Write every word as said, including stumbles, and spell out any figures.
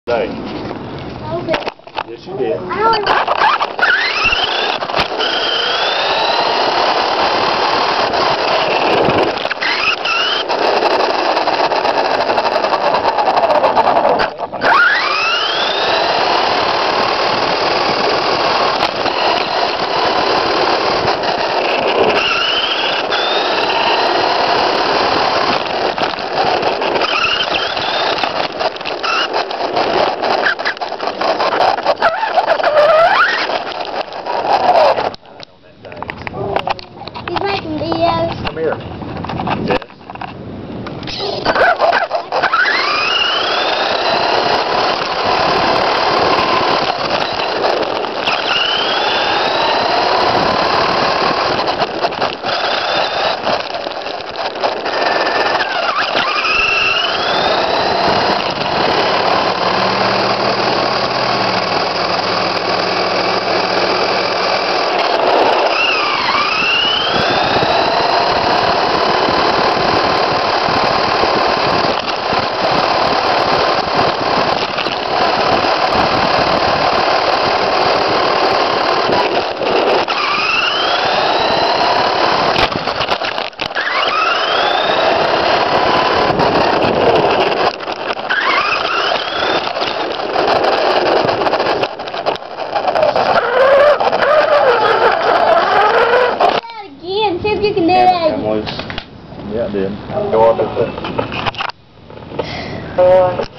Day. Okay. Yes, you did. He's making videos. Come here. Yes. See if you can do that. Yeah, I did. Go up with it.